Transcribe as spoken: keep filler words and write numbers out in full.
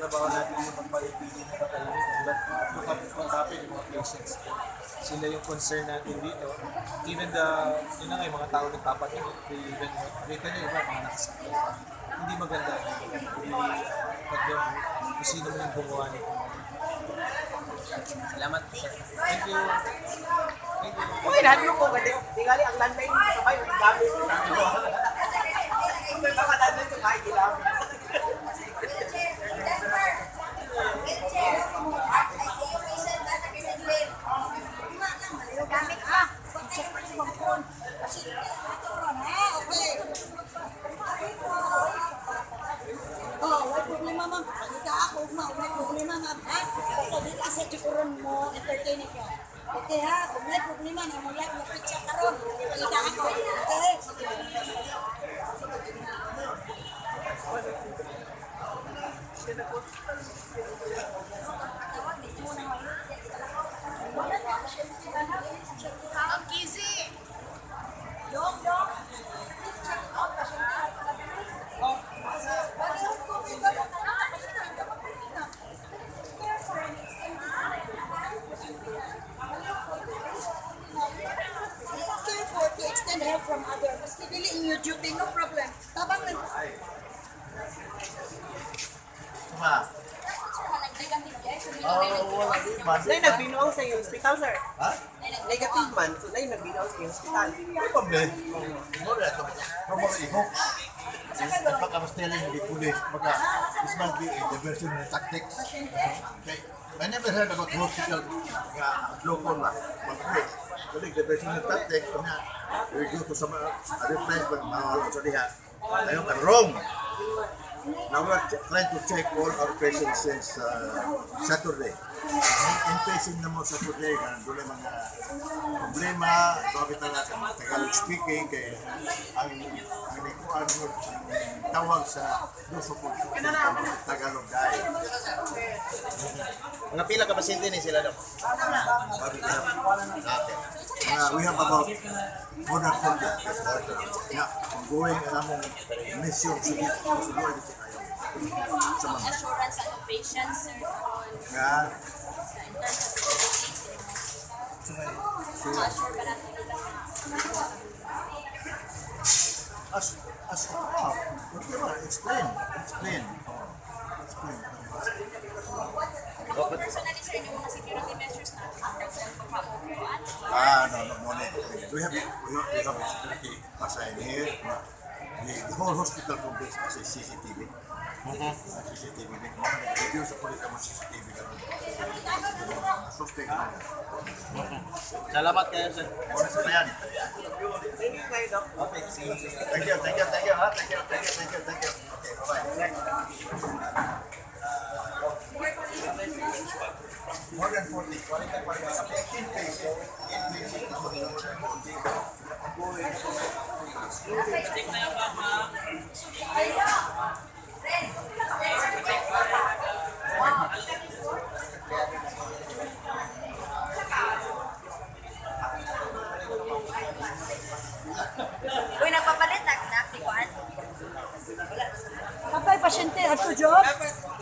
trabaho natin yung magpalipili ng patayin. Look at what happened yung mga patients. Sila yung concern natin dito. Even the, yun na nga, yung mga tao nagpapatingin, they even, kita nyo iba, mga nakasakit. Hindi maganda. Hindi, pag kung sino mo yung gumawa nito. Salamat, sir. Thank you. Thank you. Okay, nandun ko. Di gali, ang landline mo sabay, ang gamit. May mga landline sa kahit ilang. Oh, wala problema ma'am. Pagka ako, ma'am, wala problema ma'am. Ha? Basta di ka sa tikuron mo, entertaining ka. Okay ha? Kung may problema na mula, lapit siya karon. Kita ako. Okay? Ang kizi! Yok, yok. Careful to extend help from others. Maski dili in your duty, no problem. Tabang lang. Nay, nagbinaw sa yung hospital, sir. Ha? Negative man, so nay, nagbinaw sa yung hospital. Probably. Mo na ito. Promo ihok. Pagka-masteling hindi pulis. Maka, this must be a diversion tactics. Okay. I never heard about hospital nga local na. But Kali diversion tactics, kanya, we go to some other place, but mawala sa diha. Ayaw ka wrong. Now we're trying to check all our patients since uh, Saturday. In-patient na mo Saturday, doon ang mga problema, bakit na natin Tagalog speaking, kaya ang nikuan mo, ang tawag sa doso po, Tagalog dahil. Mga pila ka pasyente ni sila daw? Bakit na natin. Uh, we have about more than forty. Yeah, ongoing ang among mission sa subuhay dito kayo. Sa mga. Assurance sa patients, sir, on Yeah. sa in terms of safety. Ma-assure ka natin nila. As, as, ah, okay ba? Explain. Explain. Oh, explain. Personally, sir, yung mga security measures natin, for example, pag-operan, Ah, no, no, no need. We have, we have, we have a security pasay here. The, the whole hospital complex has a C C T V. Mm-hmm. C C T V. Nag-review sa police ang C C T V karon. Suspect na. Salamat kayo, sir. Ano sa bayan? Thank you, kayo, Doc. Okay, sige. Thank you, thank you, thank you, ha? Thank you, thank you, thank you, thank you. Okay, bye-bye. More than forty. eighteen patients. uy, nagpapalit na, na, si Kuan. Kapay pasyente, ato job.